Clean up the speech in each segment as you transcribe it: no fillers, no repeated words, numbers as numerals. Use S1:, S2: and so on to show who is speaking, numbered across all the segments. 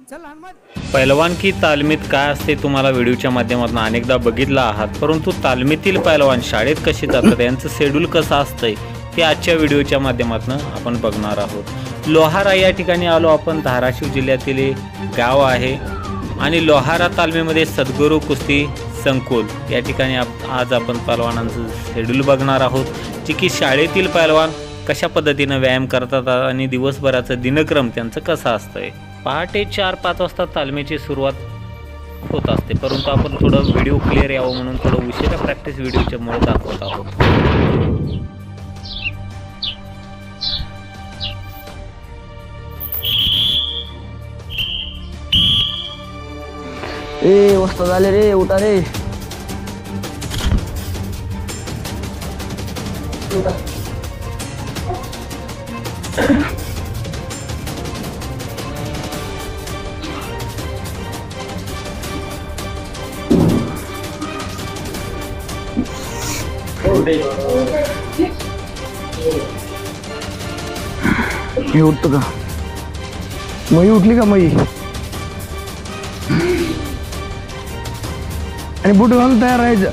S1: पैलवानकी तालमीत काय असते तुम्हाला व्हिडिओच्या माध्यमातून अनेकदा बघितला आहात, परंतु तालमीतील पैलवान शाळेत कसे जातात यांचं शेड्यूल कसं असतंय ते आजच्या व्हिडिओच्या माध्यमातून आपण बघणार आहोत। लोहारा या ठिकाणी आलो आपण। धाराशिव जिल्ह्यातील एक गाव आहे आणि लोहारा तालमीमध्ये सद्गुरू कुस्ती संकुल या ठिकाणी आज आपण पैलवानांचं शेड्यूल बघणार आहोत, जे की शाळेतील पैलवान कशा पद्धतीने व्यायाम करतात आणि दिवसभराचं दिनक्रम त्यांचं कसं असतंय। पहाटे 4-5 वाजता तालमीची सुरुवात होत असते, परंतु आपण थोडं व्हिडिओ क्लिअर यावं म्हणून थोडं उशिरा प्रॅक्टिस व्हिडिओच्या मुळे दाखवत आहोत।
S2: ए वस्ता झाले रे, उठा रे। मी उठतो का? मई उठली का? मई आणि बूट घालून तयार राहायचं।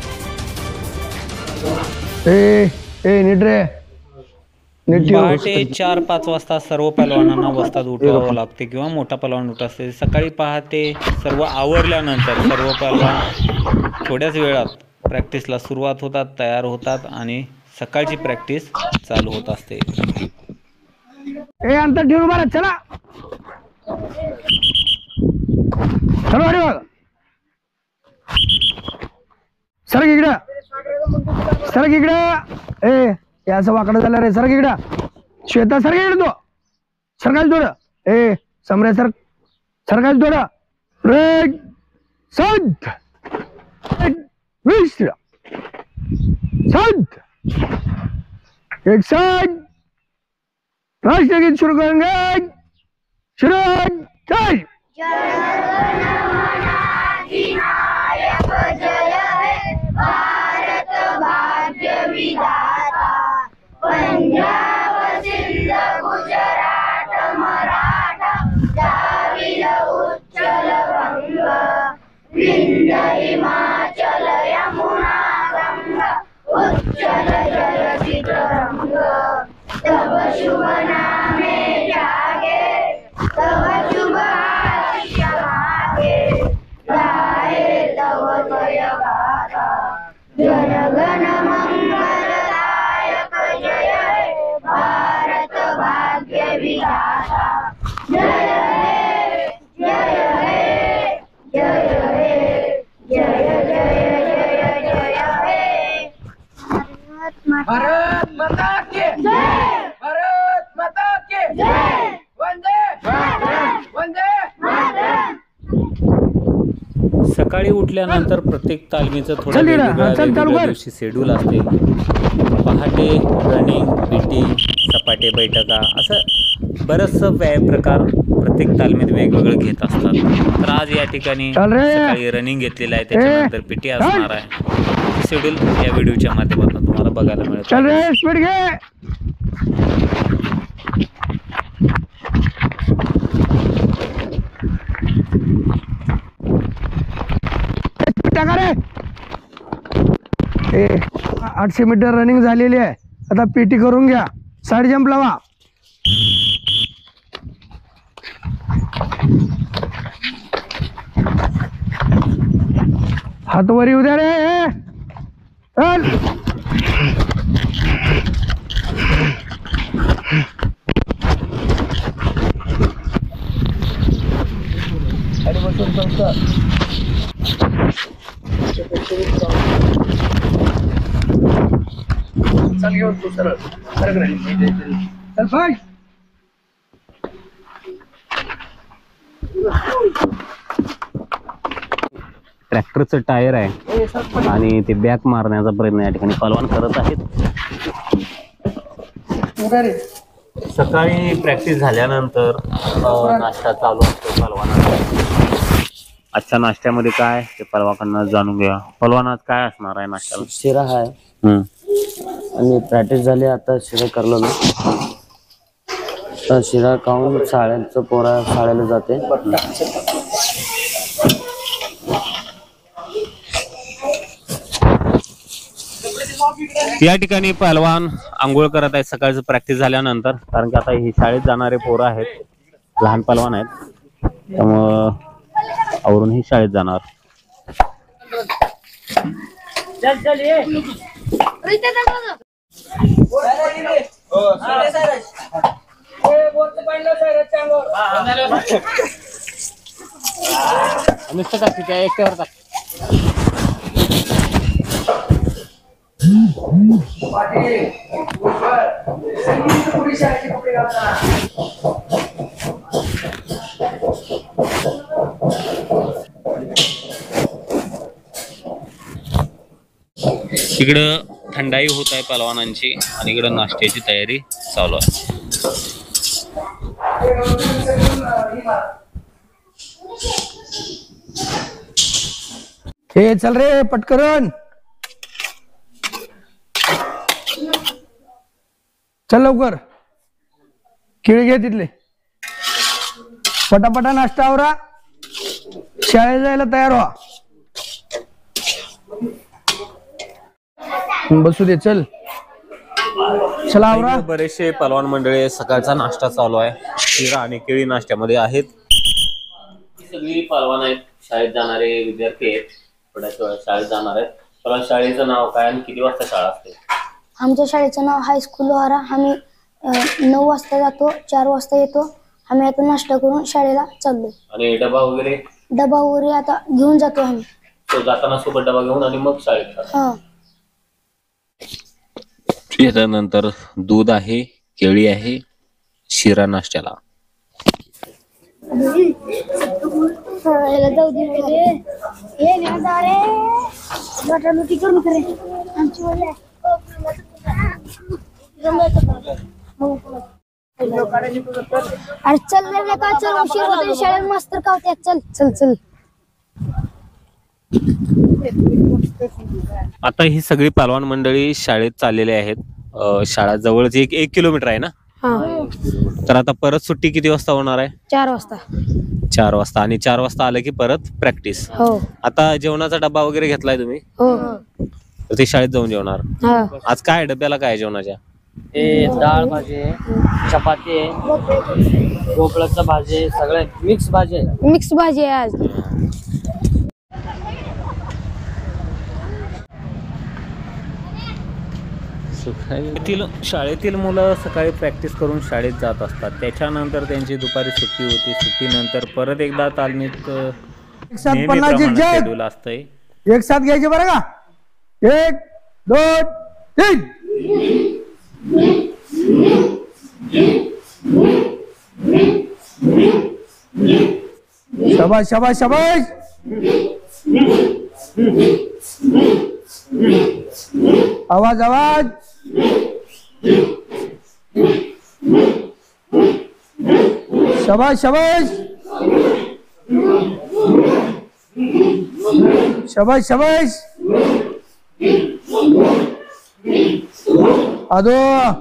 S2: ए नीट रे, नीट।
S1: पहाटे 4-5 वाजता सर्व पैलवानांना वस्तात उठवावं लागते किंवा मोठा पैलवान उठत असते। सकाळी पहाटे सर्व आवरल्यानंतर सर्व पैलवान थोड्याच वेळात प्रॅक्टिसला सुरुवात होतात, तयार होतात आणि सकाळची प्रॅक्टिस चालू होत असते।
S2: ए अंतर ठेवून बरं, चला चलो अरे बघ। सरक इकडं, सरक इकडं। ए असं वाकडं झालं रे, सरक इकडं। श्वेता सरक इकडं, तो सरकायचं थोडं। ए समरे सर, सरकायचं थोडं। रेड संत विश्व संत एक साथ राष्ट्रगीत शुरू करेंगे। शुरू चल।
S3: भारत भाग्य विधाता, पंजाब सिंध गुजरात मराठा, द्राविड उच्चल बंग, विंध्य हिमाचल यमुना गंगा, उच्चल जलधि तरंग, तब शुभ नामे जागे, तब शुभ आशीष मागे, गाये तव जय गाथा, जनगण मंगलदायक जय हे भारत भाग्य विधाता। जय हे जय हे जय हे जय जय जय जय हे।
S4: भारत माता की जय, भारत माता की जय। वंदे मातरम, वंदे मातरम।
S1: सकाळी उठल्यानंतर प्रत्येक तालमीचं थोडं वेगवेगळ्या दिवशी शेड्यूल असते। पहाटे रनिंग, पीटी, सपाटे बैठका असं बरंचसं व्यायाम प्रकार प्रत्येक तालमीत वेगवेगळं घेत असतात। तर आज या ठिकाणी सकाळी रनिंग घेतलेलं आहे, त्याच्यानंतर पीटी असणार आहे। शेड्यूल या व्हिडिओच्या माध्यमातून तुम्हाला बघायला मिळेल।
S2: चल रे, स्पीड घे। ए 800 मीटर रनिंग झालेली आहे, आता पीटी करून घ्या। साइड जंप लावा। हात वर येऊ द्या रे, चल। अरे बसून चल, चल घेऊन तू सरळ सरक रे, चल फाय।
S1: ट्रॅक्टरचं टायर आहे आणि ते बॅक मारण्याचा प्रयत्न या ठिकाणी पैलवान करत आहेत। सकाळी प्रॅक्टिस झाल्यानंतर नाश्ता चालू असतो पैलवानाचा। आजच्या नाश्त्यामध्ये काय ते पैलवानांना जाणून घ्या। पैलवानात काय असणार आहे नाश्त्याला?
S2: शिरा आहे आणि प्रॅक्टिस झाली, आता शिरा करलो ना।
S5: शिरा खाऊन शाळेचं पोरा शाळेला जाते.
S1: या ठिकाणी पहलवान आंघोळ करत आहेत सकाळचं प्रॅक्टिस झाल्यानंतर, कारण की आता ही शाळेत जाणारे पोरं आहेत, लहान पहलवान आहेत, त्यामुळं आवरून ही शाळेत जाणार. नुसतं टाक त्या एकट्यावर टाक. इकडं थंडाई होत आहे पहलवानांची आणि इकडं नाश्त्याची तयारी चालू आहे.
S2: हे चल रे पटकन, चल लवकर, केळी घे तिथले, पटापटा नाश्ता आवरा, शाळेत जायला तयार व्हा. बसू दे, चल चला आवरा.
S1: बरेचसे पहलवान मंडळी सकाळचा नाश्ता चालू आहे, शिरा आणि केळी नाश्त्यामध्ये आहेत. सगळी पहलवान आहेत, शाळेत जाणारे विद्यार्थी आहेत, थोड्याच वेळात शाळेत जाणार आहेत. पण शाळेचं नाव काय आणि किती वाजता शाळा असते?
S3: आमच्या शाळेचं नाव हायस्कूल लोहारा. आम्ही 9 वाजता जातो, 4 वाजता येतो. आम्ही आता नाश्ता करून शाळेला चाललोय.
S1: आणि डबा वगैरे?
S3: डबा वगैरे आता घेऊन जातो आम्ही.
S1: तो जाताना सोबत डबा घेऊन आणि मग शाळेत जातो.
S3: हा.
S1: त्यानंतर दूध आहे, केळी आहे, शिरा नाश्त्याला.
S3: जाऊ दे हे ना रे बटालुटी करून करे आमची अरे चल रे का, चल उशीर होते शाळेत, मास्तर कावतात. चल चल चल.
S1: आता ही सगळी पहलवान मंडळी शाळेत चाललेली आहेत. शाळा जवळच 1 किलोमीटर आहे ना. तर आता परत सुट्टी किती वाजता होणार आहे?
S3: 4 वाजता.
S1: 4 वाजता. आणि 4 वाजता आलं की परत प्रॅक्टिस.
S3: हो.
S1: आता जेवणाचा डबा वगैरे घेतलाय तुम्ही?
S3: हो.
S1: तर ते शाळेत जाऊन जेवणार. आज काय डब्याला काय जेवणाच्या?
S5: डाळ भाजी आहे, चपाती आहे, भोपळ्याचं भाजी आहे, सगळे मिक्स भाजी आहे.
S3: मिक्स भाजी आहे आज.
S1: शाळेतील मुलं सकाळी प्रॅक्टिस करून शाळेत जात असतात, त्याच्यानंतर त्यांची दुपारी सुट्टी होती. सुट्टीनंतर परत एकदा तालमीत शेड्यूल असतंय.
S2: एक साथ घ्यायचे बरं का. 1 2 3. शाबाश शाबाश शाबाश. आवाज आवाज. शाबाश शाबाश शाबाश शाबाश. आदो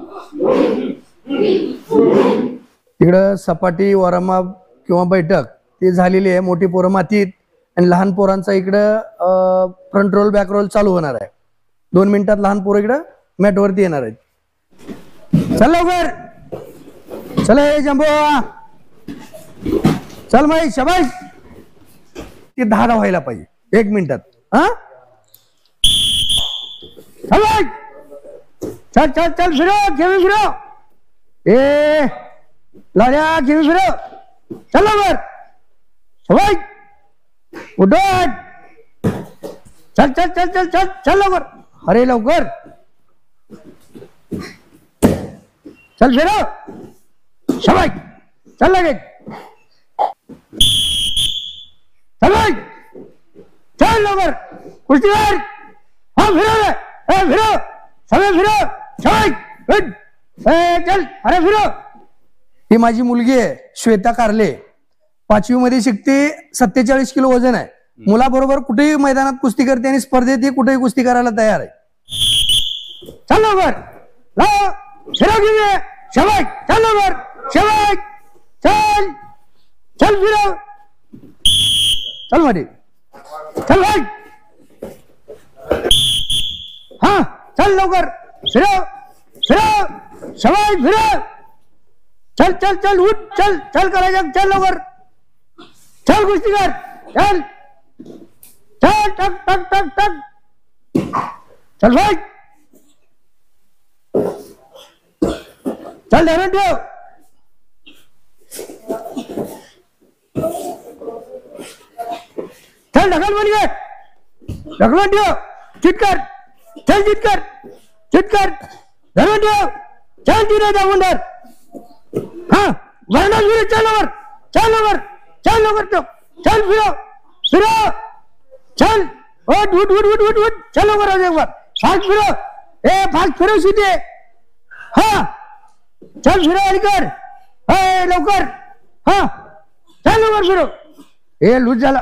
S2: इकडं सपाटी वरमाप किंवा बैठक ती झालेली आहे. मोठी पोरं मातीत आणि लहान पोरांचा इकडं फ्रंट रोल बॅक रोल चालू होणार आहे. 2 मिनिटात लहान पोरं इकडं मॅट वरती येणार आहेत. चल लवकर, चल हे जंबो, चल माई शाबाश. ती 10 व्हायला पाहिजे 1 मिनिटात. हा चल चल चल फिरो, खेळी फिरो. ए लाड्या खेळी फिरो. चल लवकर शाबाश. उठट. चल चल चल चल चल चल लवकर. अरे लवकर चल फिरो. शाबाश. चल लगेच. चल चल लवकर. कुस्तीवर. हा फिरो रे. फिरो सगळे फिरो. शाबाश. चल अरे फिरो. ही माझी मुलगी आहे श्वेता कारले. 5वी मध्ये शिकते. 47 किलो वजन आहे. मुलाबरोबर कुठेही मैदानात कुस्ती करते आणि स्पर्धेत ही कुठेही कुस्ती करायला तयार आहे. चल लवकर. फिरो घेऊया. शाबाश. चल लवकर. शाबाश चल चल फिरव चल मध्ये चल भाई हा चल लवकर फिरव फिरव शाबाश फिरव चल चल चल उठ चल चल करायचं चल लवकर चल कुस्ती कर चल चल टक टक टक टक चल भाई चल धरण ठेव चल ढकल बन गए ढकलून ठेव चिटकर चल चिटकर चिटकर धरण ठेव चल तिने जाऊन धर हा वरना फिर चल लवकर चल लवकर चल लवकर ठेव चल फिरो फिरो चल उठ उठ उठ उठ उठ उठ चल लवकर एक बार फास्ट फिरो ए फास्ट फिरो सीधे हा चल फिरो अलीकर ए लवकर हा चल लवकर फिरो ए लूज झाला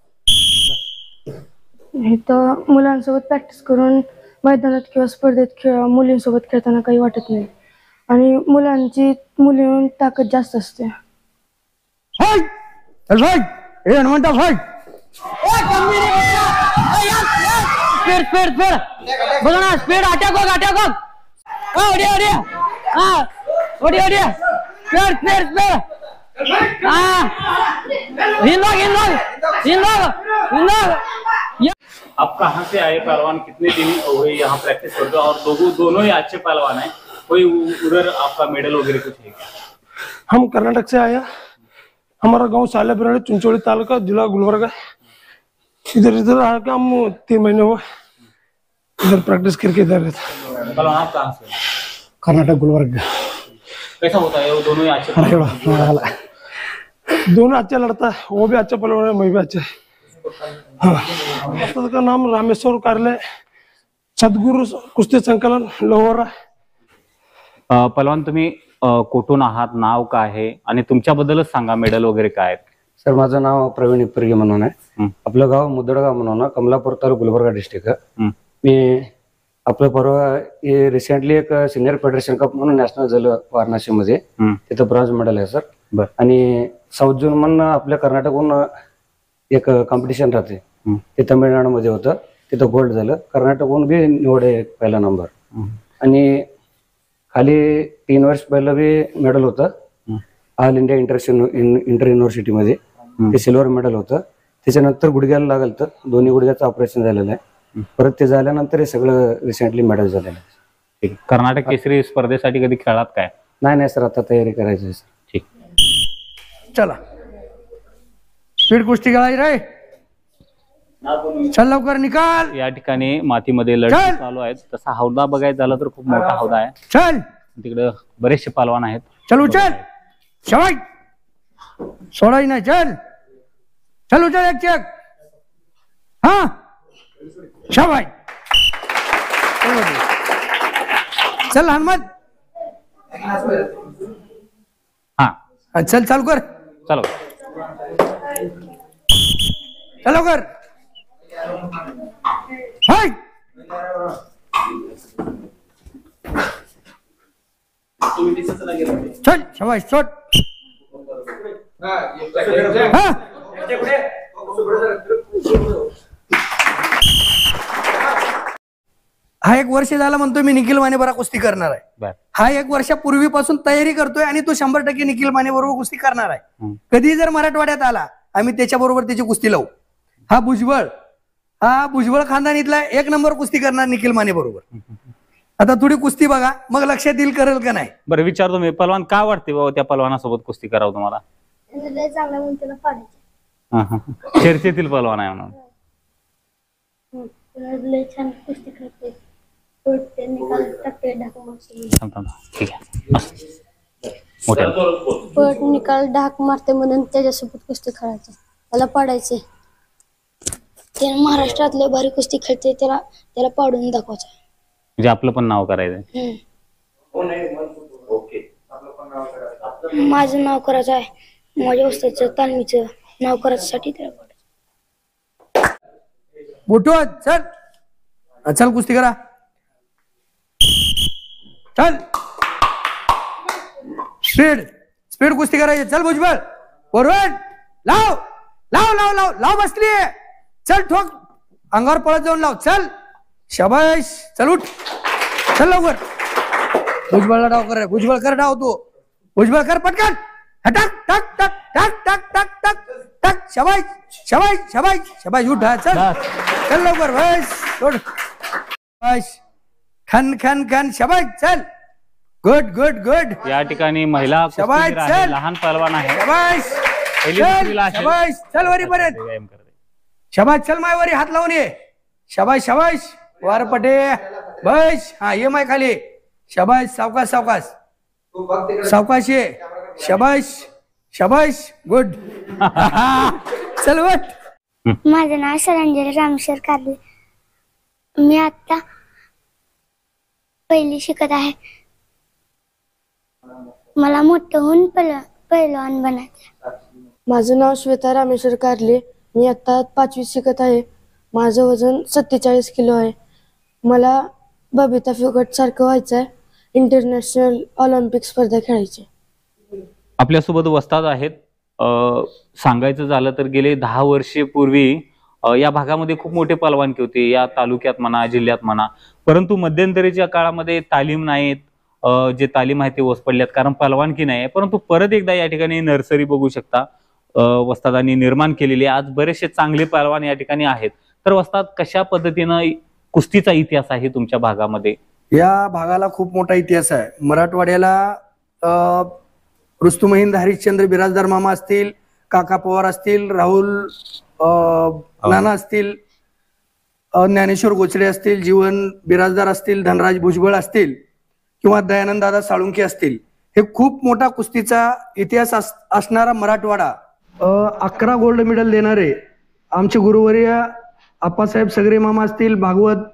S3: इथं मुलांसोबत प्रॅक्टिस करून मैदानात किंवा स्पर्धेत मुलींसोबत खेळताना काही वाटत नाही आणि मुलींहून ताकद जास्त असते.
S2: फाईट चल फाईट ए Hanumanta fight
S5: speed speed speed बोला ना स्पीड अटॅक हो ओडी ओडी हा ओडी ओडी स्पीड स्पीड स्पीड हा हिंदोग
S1: आप कहाँ से आए पहलवान, कितने दिन हुए यहाँ प्रैक्टिस करते हो, और दोनों ही अच्छे पहलवान हैं, कोई उधर आपका मेडल वगैरह कुछ है क्या?
S6: हम कर्नाटक से आया, हमारा गांव सालेबिराड़ी चिंचोली तालुका जिला गुलबर्गा। इधर आके हम 3 महीने हुए इधर प्रैक्टिस करके इधर रहता।
S1: पहलवान आप कहाँ से?
S6: कर्नाटक गुलबर्गा।
S1: कैसा होता है वो दोनों ही अच्छे?
S6: दोनों अच्छा लड़ता है, वो भी अच्छा पहलवान है, मैं भी अच्छा है। हाँ। का नाम रामेश्वर कार्ले, सद्गुरु कुस्ती संकलन लोहरा।
S1: पहलवान तुम्ही कुठून आहात, नाव काय आहे आणि तुमच्याबद्दलच सांगा, मेडल वगैरे काय आहेत?
S7: सर माझं नाव प्रवीण इप्परगे म्हणून आहे. आपलं गाव मुदडगाव म्हणून कमलापूर तालुका गुलबर्गा डिस्ट्रिक्ट. मी आपलं परवा रिसेंटली एक सिनियर फेडरेशन कप म्हणून नॅशनल झालं वाराणसी मध्ये, तिथं ब्रॉन्झ मेडल आहे सर. आणि 7 जून म्हणून आपल्या कर्नाटकहून एक कॉम्पिटिशन राहते, ते तमिळनाडूमध्ये होतं, तिथं गोल्ड झालं. कर्नाटकहून बी निवड आहे पहिला नंबर. आणि खाली 3 वर्ष पहिलं बी मेडल होतं ऑल इंडिया इंटर युनिव्हर्सिटी मध्ये, ते सिल्वर मेडल होतं. त्याच्यानंतर गुडघ्याला लागलं तर दोन्ही गुडघ्याचं ऑपरेशन झालेलं आहे. परत ते झाल्यानंतर हे सगळं रिसेंटली मेडल झालेलं आहे.
S1: कर्नाटक केसरी स्पर्धेसाठी कधी खेळात काय?
S7: नाही सर, आता तयारी करायची आहे सर.
S1: ठीक,
S2: चला स्पीड कुस्ती खेळायची रे, चल लवकर निकाल.
S1: या ठिकाणी मातीमध्ये लढत चालू आहेत. तसा हौदा बघायचा झाला तर खूप मोठा हौदा आहे.
S2: चल
S1: तिकडे बरेचसे पहलवान आहेत.
S2: चल उचल शाबाश, सोडायची नाही. चल चल उचल एक चेक. हा शाबाश, चल हनुमंत
S1: हा
S2: चल चालू कर,
S1: चलो
S2: चलो कर. हाय चल शाबाश, सोड. हा हा 1 वर्ष झाला म्हणतोय मी निखिल माने बरोबर कुस्ती करणार आहे. हा 1 वर्षापूर्वीपासून तयारी करतोय आणि तो 100% निखिल माने बरोबर कुस्ती करणार आहे. कधी जर मराठवाड्यात आला आम्ही त्याच्या बरोबर त्याची कुस्ती लावू. हा भुजबळ खानदानीतला 1 नंबर कुस्ती करणार निखिल माने बरोबर. आता थोडी कुस्ती बघा, मग लक्षात येईल करेल का नाही.
S1: बरं विचारतो मी, पहलवान का वाटते बाबा त्या पहलवानासोबत कुस्ती करावं तुम्हाला?
S3: चांगला म्हणून त्याला पाडायचं.
S1: चर्चेतील पहलवान आहे म्हणून.
S3: लय छान कुस्ती करते,
S1: ठीक आहे,
S3: पट निकाल ढाक मारते म्हणून त्याच्यासोबत कुस्ती खेळायची, त्याला पाडायचे. त्याने महाराष्ट्रातले भारी कुस्ती खेळते, त्याला पाडून दाखवायचं.
S1: म्हणजे आपलं पण नाव करायचं.
S3: माझं नाव करायचं आहे, माझ्या उस्तादचं तालमीचं नाव करायसाठी त्याला पाडायचं.
S2: बोटो चल चल कुस्ती करा. चल स्पीड स्पीड कुस्ती करायची. चल भुजबळ फॉरवर्ड. लाव लाव लाव लाव लाव बसली. चल ठोक अंगावर पळत जाऊन लाव. चल शाबाश. चल उठ. चल लवकर. भुजबळला डाव कर. भुजबळ कर डाव. तू भुजबळ कर पटकन. टक टक टक टक टक टक टक टक. शाबाश शाबाश शाबाश शाबाश. उठ. चल चल लवकर. बस सोड. बस खन खन खन. शाबाश. चल गुड गुड गुड.
S1: या ठिकाणी महिला कुस्तीगीर आहे,
S2: चल.
S1: लहान पहलवान आहे.
S2: शाबाश
S1: पहिली
S2: चल.
S1: दुसरीला असेल.
S2: शाबाश. चल वरी पर्यंत.
S1: व्यायाम करते.
S2: शाबाश. चल माय वरी हात लावून ये. शाबाश शाबाश. वार पटे. बस. हा ये माय खाली. शाबाश. सावकाश सावकाश सावकाश ये. शाबाश शाबाश. गुड. चल वट.
S3: माझं नाव सरांजली रामेश्वर कारले. मी आता पहिली शिकत आहे. मला मोठं होऊन पहिलवान बनायचं.
S8: माझं नाव श्वेता रामेश्वर कारले. मी आता 5वी शिकत आहे. माझं वजन 47 किलो आहे. मला बबिता फुकट सारखं व्हायचं आहे. इंटरनॅशनल ऑलिम्पिक स्पर्धा खेळायची.
S1: आपल्यासोबत वस्ताद आहेत. सांगायचं झालं तर गेले 10 वर्षे या भागामध्ये खूप मोठे पहलवानकी होते, या तालुक्यात म्हणा, जिल्ह्यात म्हणा. परंतु मध्यंतरीच्या काळामध्ये तालीम नाहीत. जे तालीम आहे ते ओस पडल्यात कारण पहलवानकी नाही आहे. परंतु परत एकदा या ठिकाणी नर्सरी बघू शकता वस्तादांनी निर्माण केलेली. आज बरेचसे चांगले पहलवान या ठिकाणी आहेत. तर वस्ताद, कशा पद्धतीनं कुस्तीचा इतिहास आहे तुमच्या भागामध्ये?
S2: या भागाला खूप मोठा इतिहास आहे. मराठवाड्याला रुस्तुमहिंद हरिश्चंद्र बिराजदार मामा असतील, काका पवार असतील, राहुल नाना असतील, ज्ञानेश्वर गोचडे असतील, जीवन बिराजदार असतील, धनराज भुजबळ असतील किंवा दयानंद दादा साळुंखे असतील. हे खूप मोठा कुस्तीचा इतिहास असणारा मराठवाडा. 11 गोल्ड मेडल देणारे आमचे गुरुवर्य आप्पासाहेब सगरे मामा असतील, भागवत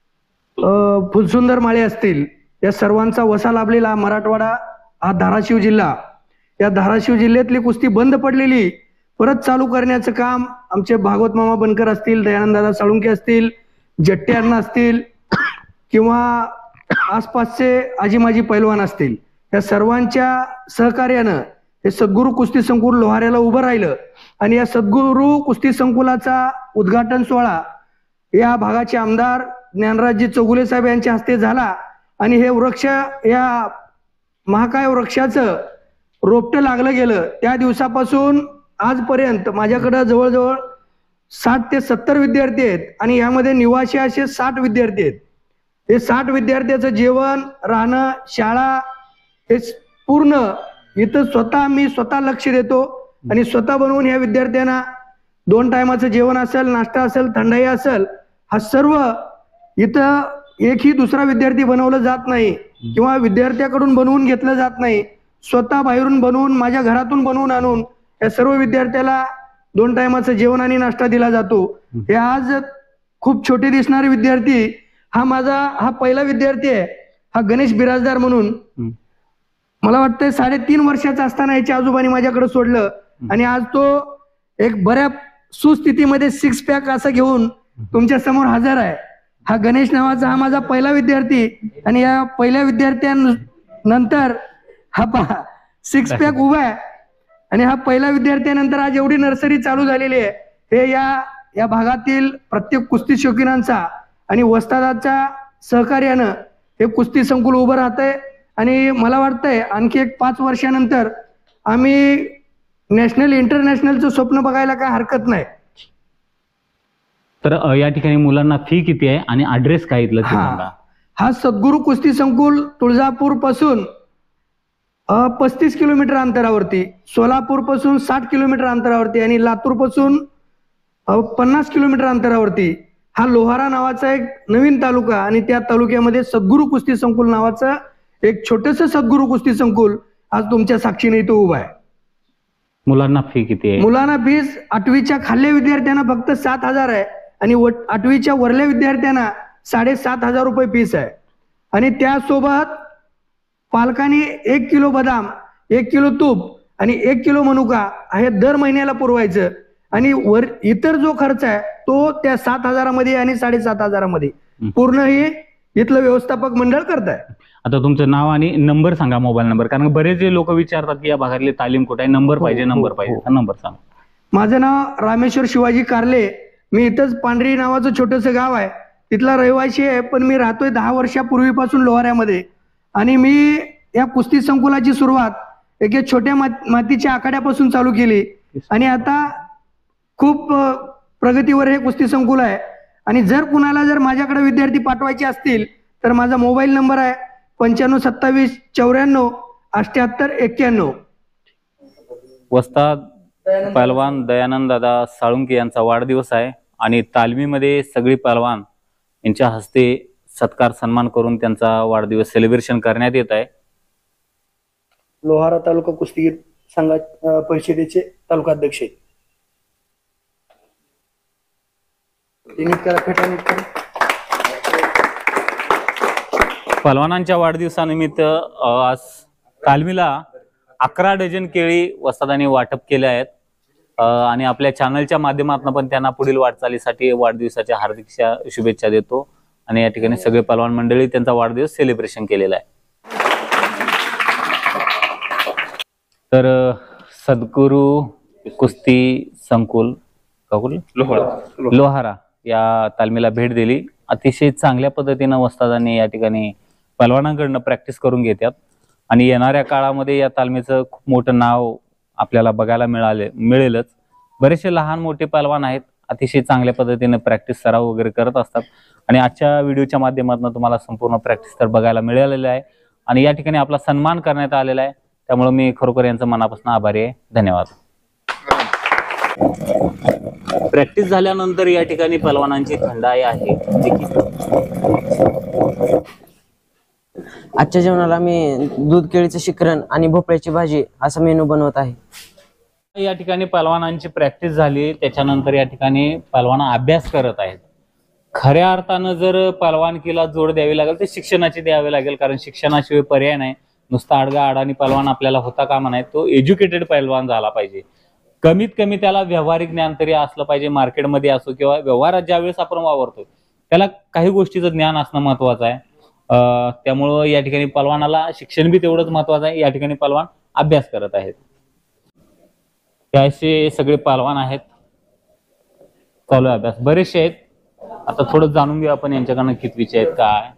S2: फुलसुंदर माळे असतील, या सर्वांचा वसा लाभलेला मराठवाडा हा धाराशिव जिल्हा. या धाराशिव जिल्ह्यातली कुस्ती बंद पडलेली परत चालू करण्याचं काम आमचे भागवत मामा बनकर असतील, दयानंद दादा साळुंखे असतील, जट्टे अण्णा असतील किंवा आसपासचे आजीमाजी पैलवान असतील, या सर्वांच्या सहकार्यानं हे सद्गुरू कुस्ती संकुल लोहाऱ्याला उभं राहिलं. आणि या सद्गुरू कुस्ती संकुलाचा उद्घाटन सोहळा या भागाचे आमदार ज्ञानराजजी चौगुले साहेब यांच्या हस्ते झाला. आणि हे वृक्ष, या महाकाय वृक्षाचं रोपटं लागलं गेलं. त्या दिवसापासून आजपर्यंत माझ्याकडे जवळजवळ 60 ते 70 विद्यार्थी आहेत आणि यामध्ये निवासी असे 60 विद्यार्थी आहेत. हे 60 विद्यार्थ्याचं जेवण, राहणं, शाळा हे पूर्ण इथं मी स्वतः लक्ष देतो आणि स्वतः बनवून ह्या विद्यार्थ्यांना 2 टायमाचं जेवण असेल, नाश्ता असेल, थंडाई असेल, हा सर्व इथं एकही दुसरा विद्यार्थी बनवलं जात नाही किंवा विद्यार्थ्याकडून बनवून घेतलं जात नाही. स्वतः बाहेरून बनवून, माझ्या घरातून बनवून आणून या सर्व विद्यार्थ्याला 2 टायमाचं जेवण आणि नाश्ता दिला जातो. हे आज खूप छोटे दिसणारे विद्यार्थी, हा पहिला विद्यार्थी आहे, हा गणेश बिराजदार म्हणून. मला वाटतं 3.5 वर्षाचा असताना याच्या आजोबांनी माझ्याकडे सोडलं आणि आज तो एक बऱ्या सुस्थितीमध्ये 6 पॅक असं घेऊन तुमच्या समोर हजर आहे. हा गणेश नावाचा हा माझा पहिला विद्यार्थी आणि या पहिल्या विद्यार्थ्यानंतर हा 6 पॅक उभा आहे. आणि हा पहिला विद्यार्थ्यानंतर आज एवढी नर्सरी चालू झालेली आहे. हे या भागातील प्रत्येक कुस्ती शौकीनांचा आणि वस्तादाच्या सहकार्यानं हे कुस्ती संकुल उभं राहतंय. आणि मला वाटतंय आणखी एक 5 वर्षानंतर आम्ही नॅशनल इंटरनॅशनलचं स्वप्न बघायला काय हरकत नाही.
S1: तर या ठिकाणी मुलांना फी किती आहे आणि ऍड्रेस काय इथलं ते सांगा.
S2: हा सद्गुरू कुस्ती संकुल तुळजापूर पासून 35 किलोमीटर अंतरावरती, सोलापूर पासून 60 किलोमीटर अंतरावरती आणि लातूर पासून 50 किलोमीटर अंतरावरती हा लोहारा नावाचा एक नवीन तालुका आणि त्या तालुक्यामध्ये सद्गुरू कुस्ती संकुल नावाचं एक छोटस सद्गुरू कुस्ती संकुल आज तुमच्या साक्षीने इथं उभं आहे.
S1: मुलांना फी किती आहे?
S2: मुलांना फीस 8वीच्या खाल्ल्या विद्यार्थ्यांना फक्त 7,000 आहे आणि 8वीच्या वरल्या विद्यार्थ्यांना 7,500 रुपये फीस आहे. आणि त्यासोबत पालकांनी 1 किलो बदाम, 1 किलो तूप आणि 1 किलो मनुका हे दर महिन्याला पुरवायचं. आणि इतर जो खर्च आहे तो त्या 7,000 मध्ये आणि 7,500 मध्ये पूर्ण हे इथलं व्यवस्थापक मंडळ करत आहे.
S1: आता तुमचं नाव आणि नंबर सांगा, मोबाईल नंबर, कारण बरेच लोक विचारतात की या भागातली तालीम कुठे आहे, नंबर पाहिजे, नंबर पाहिजे, तर नंबर सांगा.
S2: माझं नाव रामेश्वर शिवाजी कारले. मी इथंच पांढरी नावाचं छोटंसं गाव आहे, तिथला रहिवासी आहे, पण मी राहतोय 10 वर्षापूर्वीपासून लोहाऱ्यामध्ये. आणि मी या कुस्ती संकुलाची सुरुवात एका छोट्या मातीच्या आखाड्यापासून चालू केली आणि आता खूप प्रगतीवर हे कुस्ती संकुल आहे. आणि जर कुणाला जर माझ्याकडे विद्यार्थी पाठवायचे असतील तर माझा मोबाईल नंबर आहे 952794
S1: वस्ताद पहलवान दयानंद दादा साळुंके यांचा वाढदिवस आहे आणि तालमीमध्ये सगळी पहलवान यांच्या हस्ते सत्कार सन्मान करून त्यांचा वाढदिवस सेलिब्रेशन करण्यात येत आहे.
S2: लोहारा तालुका कुस्तीगीर संघ परिषदेचे तालुका अध्यक्ष आहेत.
S1: पहलवानांच्या वाढदिवसानिमित्त आज तालमीला 11 डझन केळी वस्तादांनी वाटप केले आहेत आणि आपल्या चॅनलच्या माध्यमातून पण त्यांना पुढील वाटचालीसाठी वाढदिवसाच्या हार्दिक शुभेच्छा देतो. आणि या ठिकाणी सगळे पहलवान मंडळी त्यांचा वाढदिवस सेलिब्रेशन केलेला आहे. तर सद्गुरू कुस्ती संकुल लोहारा या तालमीला भेट दिली. अतिशय चांगल्या पद्धतीनं वस्तादांनी या ठिकाणी पहलवानांकडनं प्रॅक्टिस करून घेतात आणि येणाऱ्या काळामध्ये या तालमीचं खूप मोठं नाव आपल्याला बघायला मिळेलच. बरेचसे लहान मोठे पहलवान आहेत, अतिशय चांगल्या पद्धतीने प्रॅक्टिस सराव वगैरे करत असतात आणि आजच्या व्हिडिओच्या माध्यमातून तुम्हाला संपूर्ण प्रॅक्टिस तर बघायला मिळालेलं आहे आणि या ठिकाणी आपला सन्मान करण्यात आलेला आहे. त्यामुळे मी खरोखर यांचं मनापासून आभारी आहे. धन्यवाद. प्रॅक्टिस झाल्यानंतर या ठिकाणी पहलवानांची थंडाई आहे.
S5: आजच्या जेवणाला मी दूध केळीचं शिकरण आणि भोपळ्याची भाजी असा मेनू बनवत आहे.
S1: या ठिकाणी पहलवानांची प्रॅक्टिस झाली, त्याच्यानंतर या ठिकाणी पहलवान अभ्यास करत आहेत. खऱ्या अर्थानं जर पहलवानकीला जोड द्यावी लागेल तर शिक्षणाची द्यावी लागेल, कारण शिक्षणाशिवाय पर्याय नाही. नुसता आडगा अडाणी पहलवान आपल्याला होता कामा नाही, तो एज्युकेटेड पहलवान झाला पाहिजे. कमीत कमी त्याला व्यावहारिक ज्ञान तरी असलं पाहिजे. मार्केटमध्ये असो किंवा व्यवहारात ज्यावेळेस आपण वावरतो त्याला काही गोष्टीचं ज्ञान असणं महत्वाचं आहे. त्यामुळं या ठिकाणी पहलवानाला शिक्षण बी तेवढंच महत्वाचं आहे. या ठिकाणी पहलवान अभ्यास करत आहेत. असे सगळे पहलवान आहेत, चालू आहे अभ्यास. बरेचसे आहेत. आता थोडं जाणून घेऊ आपण यांच्याकडनं कितवीचे आहेत काय.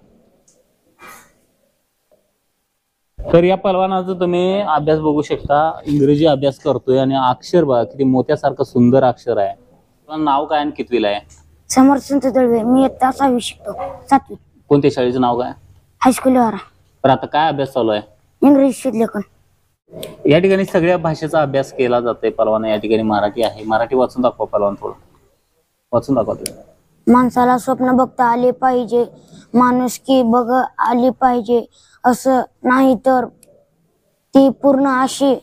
S1: तर या पहलवानाचा तुम्ही अभ्यास बघू शकता. इंग्रजी अभ्यास करतोय आणि अक्षर बघा किती मोत्यासारखं सुंदर अक्षर आहे. नाव काय आणि कितवीला आहे?
S3: समर्थ संत दळवे. मी इयत्ता 6वी शिकतो, 7वी.
S1: कोणत्या शाळेचं नाव काय?
S3: हायस्कूल लोहारा.
S1: तर आता काय अभ्यास चालू आहे?
S3: इंग्रजी शुद्धलेखन.
S1: या ठिकाणी सगळ्या भाषेचा अभ्यास केला जातोय. पहलवान या ठिकाणी मराठी आहे. मराठी वाचून दाखवा पहलवान, थोडं वाचून दाखवा.
S3: माणसाला स्वप्न बघता आले पाहिजे, माणुसकी बघ आली पाहिजे, असं नाही तर ती पूर्ण अशी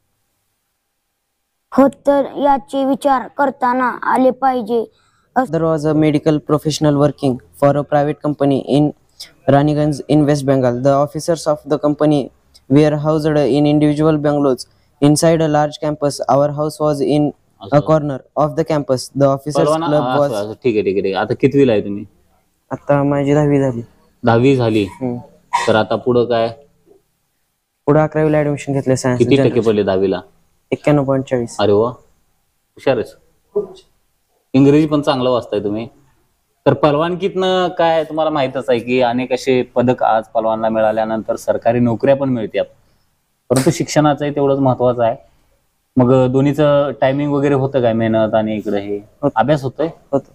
S3: होत तर याचे विचार करताना आले पाहिजे.
S5: There was a medical professional working for a private company in Raniganj in West Bengal. The officers of the company were housed in individual bungalows inside a large campus. Our house was in a corner of the campus. The officers club was.
S1: ठीक आहे. आता कितवीला आहे तुम्ही?
S5: आता माझी 10वी झाली.
S1: 10वी झाली. तर आता पुढं काय?
S5: पुढे 11वीला ऍडमिशन घेतले सायन्स.
S1: किती टक्के पडले 10वीला?
S5: 91.40.
S1: अरे वा, हुशारच. इंग्रजी पण चांगलं वाचताय तुम्ही. तर पहलवानकीतनं काय तुम्हाला माहितच आहे की अनेक असे पदक आज पहलवानला मिळाल्यानंतर सरकारी नोकऱ्या पण मिळतात, परंतु शिक्षणाचंही तेवढंच महत्वाचं आहे. मग दोन्हीचं टायमिंग वगैरे होतं काय? मेहनत आणि इकडे हे अभ्यास होतोय?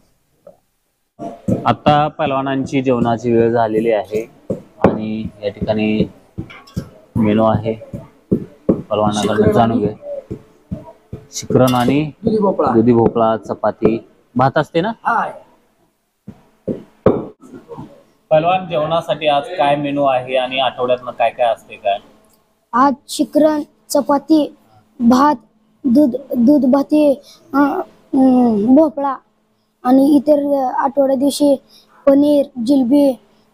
S1: आता पहलवानांची जेवणाची वेळ झालेली आहे आणि या ठिकाणी मेनू आहे. पहलवानाकडे जाणून घे. शिकरण आणि दुधी भोपळा, चपाती, भात असते ना? पहलवान जेवणासाठी आज काय मेनू आहे आणि आठवड्यातनं काय काय असते काय?
S3: आज शिकरण, चपाती, भात, दूध भाती, भोपळा आणि इतर आठवड्या दिवशी पनीर, जिलबी,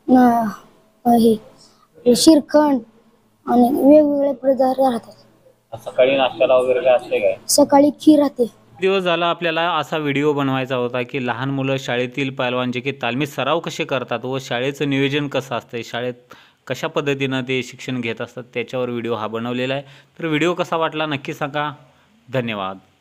S3: हे श्रीखंड आणि वेगवेगळे पदार्थ राहतात.
S1: सकाळी नाश्त्याला वगैरे काय असते काय?
S3: सकाळी खीर राहते.
S1: दिवस झाला आपल्याला असा व्हिडिओ बनवायचा होता की लहान मुलं शाळेतील पहलवान जे की तालमीत सराव कसे करतात व शाळेचं नियोजन कसं असतंय, शाळेत कशा पद्धतीनं ते शिक्षण घेत असतात त्याच्यावर व्हिडिओ हा बनवलेला आहे. तर व्हिडिओ कसा वाटला नक्की सांगा. धन्यवाद.